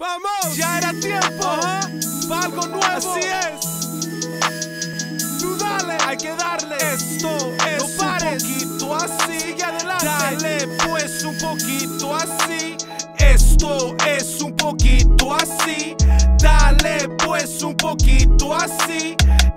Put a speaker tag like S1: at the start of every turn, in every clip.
S1: ¡Vamos! Ya era tiempo para algo nuevo. Así es. Tú dale, hay que darle. Esto es no pares. Un poquito así. Sigue adelante. Dale pues un poquito así. Esto es un poquito así. Dale pues un poquito así.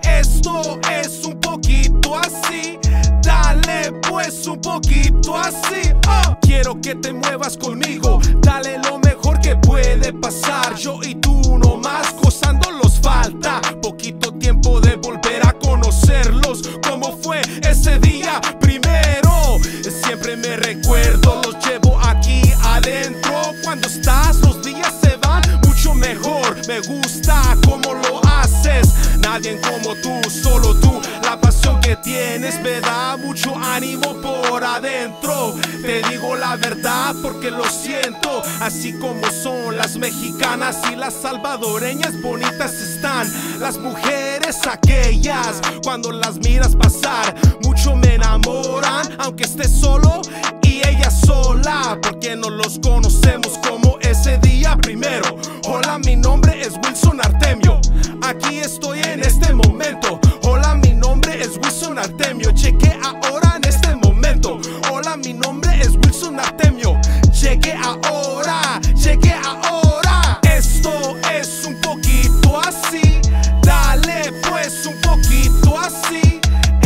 S1: Esto es un poquito así. Dale pues un poquito así. Quiero que te muevas conmigo. Dale lo mejor que puede pasar. Yo y tú nomás gozándolos. Falta poquito tiempo de volver a conocerlos. ¿Cómo fue ese día primero? Siempre me recuerdo, los llevo aquí adentro. Cuando estás los días se van mucho mejor. Me gusta cómo lo haces. Nadie como tú, solo tú. La pasión que tienes me da mucho ánimo por adentro. Te digo la verdad porque lo siento. Así como son las mexicanas y las salvadoreñas, bonitas están las mujeres aquellas. Cuando las miras pasar, mucho me enamoran. Aunque esté solo y ella sola, porque no los conocemos como ese día primero. Hola, mi nombre es Wilson Artemio. Aquí estoy en este momento. Hola, mi nombre es Wilson Artemio. Cheque ahora en este momento. Hola, mi nombre es Wilson Artemio. Cheque ahora, cheque ahora. Esto es un poquito así. Dale pues un poquito así.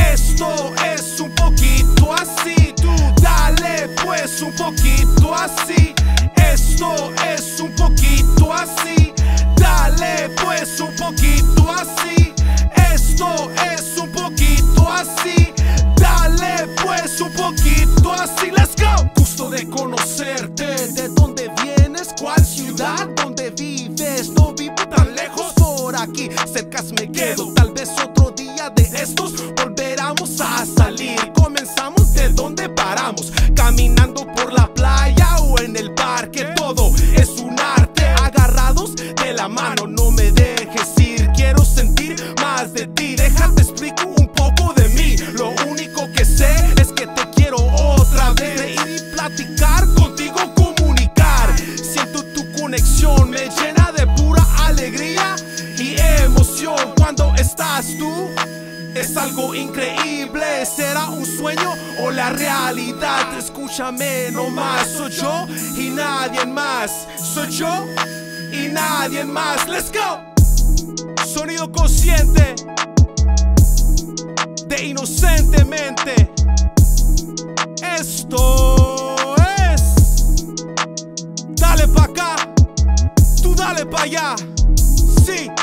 S1: Esto es un poquito así. Tú dale pues un poquito así. Esto es un poquito así. Dale pues un poquito así. Esto es un poquito así. Dale pues un poquito así. Let's go. Gusto de conocerte. ¿De dónde vienes? ¿Cuál ciudad? ¿Dónde vives? No vivo tan lejos, por aquí cercas me quedo. Tal vez otro día de estos volveremos a salir. Comenzamos de donde paramos, caminando por la playa o en el parque. Todo es un arte, agarrados de la mano. No me dejes ir, quiero sentir más de ti. Déjate explico un poco de mí. Lo único que sé es que te quiero otra vez. Reír y platicar contigo, comunicar. Siento tu conexión, me llena de pura alegría y emoción. Cuando estás tú, es algo increíble. ¿Será un sueño o la realidad? Escúchame nomás, soy yo y nadie más. Soy yo y nadie más. Let's go. Sonido consciente de Inocentemente. Esto es dale pa' acá, tú dale pa' allá. Sí.